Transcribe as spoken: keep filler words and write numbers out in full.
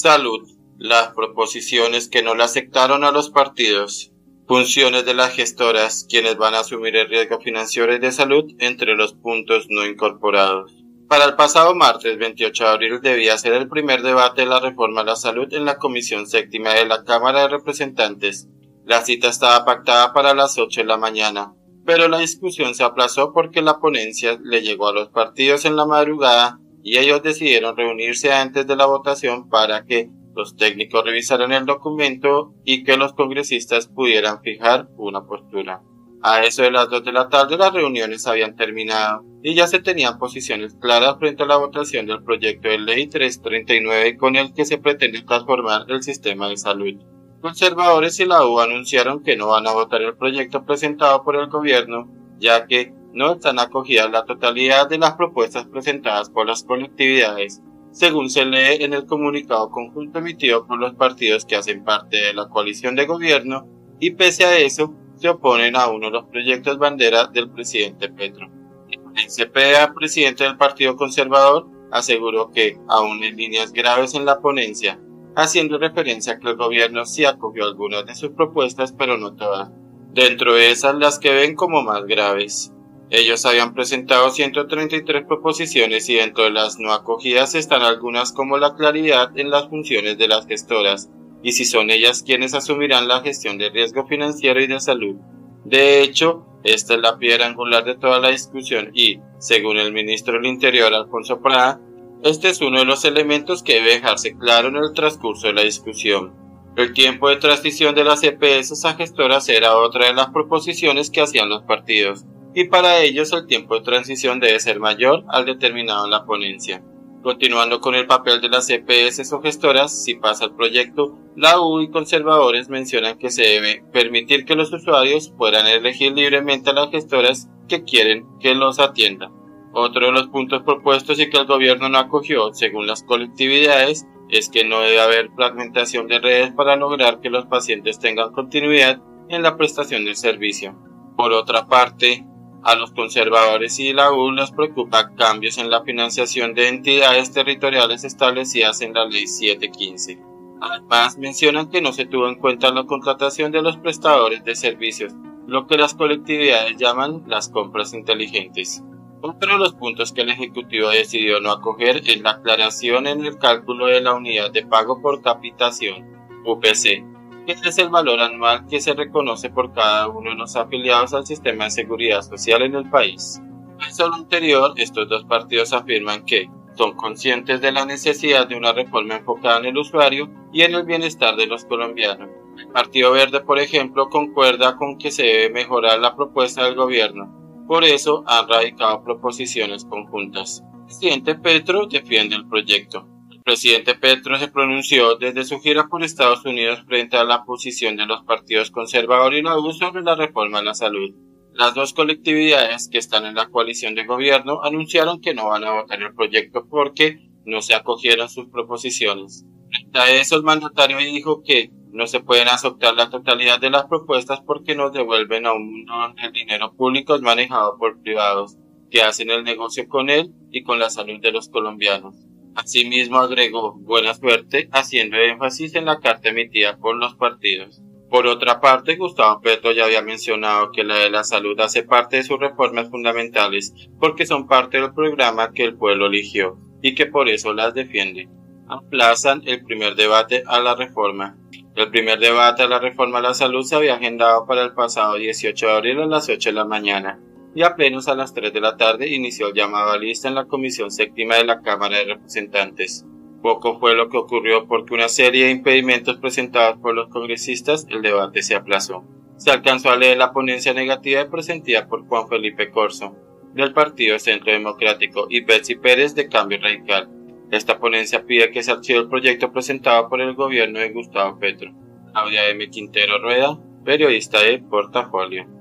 Salud. Las proposiciones que no le aceptaron a los partidos. Funciones de las gestoras, quienes van a asumir el riesgo financiero y de salud, entre los puntos no incorporados. Para el pasado martes veintiocho de abril debía ser el primer debate de la reforma a la salud en la Comisión Séptima de la Cámara de Representantes. La cita estaba pactada para las ocho de la mañana, pero la discusión se aplazó porque la ponencia le llegó a los partidos en la madrugada y ellos decidieron reunirse antes de la votación para que los técnicos revisaran el documento y que los congresistas pudieran fijar una postura. A eso de las dos de la tarde las reuniones habían terminado y ya se tenían posiciones claras frente a la votación del proyecto de ley trescientos treinta y nueve con el que se pretende transformar el sistema de salud. Conservadores y la U anunciaron que no van a votar el proyecto presentado por el gobierno, ya que no están acogidas la totalidad de las propuestas presentadas por las colectividades, según se lee en el comunicado conjunto emitido por los partidos que hacen parte de la coalición de gobierno, y pese a eso, se oponen a uno de los proyectos bandera del presidente Petro. El Cepeda, presidente del Partido Conservador, aseguró que, aún en líneas graves en la ponencia, haciendo referencia a que el gobierno sí acogió algunas de sus propuestas, pero no todas. Dentro de esas, las que ven como más graves. Ellos habían presentado ciento treinta y tres proposiciones y dentro de las no acogidas están algunas como la claridad en las funciones de las gestoras y si son ellas quienes asumirán la gestión de riesgo financiero y de salud. De hecho, esta es la piedra angular de toda la discusión y, según el ministro del Interior Alfonso Prada, este es uno de los elementos que debe dejarse claro en el transcurso de la discusión. El tiempo de transición de las E P S a gestoras era otra de las proposiciones que hacían los partidos, y para ellos el tiempo de transición debe ser mayor al determinado en la ponencia. Continuando con el papel de las E P S o gestoras, si pasa el proyecto, la U y conservadores mencionan que se debe permitir que los usuarios puedan elegir libremente a las gestoras que quieren que los atiendan. Otro de los puntos propuestos y que el gobierno no acogió, según las colectividades, es que no debe haber fragmentación de redes para lograr que los pacientes tengan continuidad en la prestación del servicio. Por otra parte, a los conservadores y la U les preocupa cambios en la financiación de entidades territoriales establecidas en la Ley setecientos quince. Además, mencionan que no se tuvo en cuenta la contratación de los prestadores de servicios, lo que las colectividades llaman las compras inteligentes. Otro de los puntos que el Ejecutivo decidió no acoger es la aclaración en el cálculo de la unidad de pago por capitación, U P C, que es el valor anual que se reconoce por cada uno de los afiliados al sistema de seguridad social en el país. Pese a lo anterior, estos dos partidos afirman que son conscientes de la necesidad de una reforma enfocada en el usuario y en el bienestar de los colombianos. El Partido Verde, por ejemplo, concuerda con que se debe mejorar la propuesta del gobierno. Por eso han radicado proposiciones conjuntas. El presidente Petro defiende el proyecto. El presidente Petro se pronunció desde su gira por Estados Unidos frente a la posición de los partidos conservador y la U sobre la reforma a la salud. Las dos colectividades que están en la coalición de gobierno anunciaron que no van a votar el proyecto porque no se acogieron sus proposiciones. Frente a eso, el mandatario dijo que no se pueden aceptar la totalidad de las propuestas porque nos devuelven a un mundo donde el dinero público es manejado por privados, que hacen el negocio con él y con la salud de los colombianos. Asimismo agregó buena suerte, haciendo énfasis en la carta emitida por los partidos. Por otra parte, Gustavo Petro ya había mencionado que la de la salud hace parte de sus reformas fundamentales porque son parte del programa que el pueblo eligió y que por eso las defiende. Aplazan el primer debate a la reforma. El primer debate a la reforma a la salud se había agendado para el pasado dieciocho de abril a las ocho de la mañana y apenas a las tres de la tarde inició el llamado a lista en la Comisión Séptima de la Cámara de Representantes. Poco fue lo que ocurrió porque una serie de impedimentos presentados por los congresistas, el debate se aplazó. Se alcanzó a leer la ponencia negativa presentada por Juan Felipe Corzo, del Partido Centro Democrático, y Betsy Pérez, de Cambio Radical. Esta ponencia pide que se archive el proyecto presentado por el gobierno de Gustavo Petro. Claudia M. Quintero Rueda, periodista de Portafolio.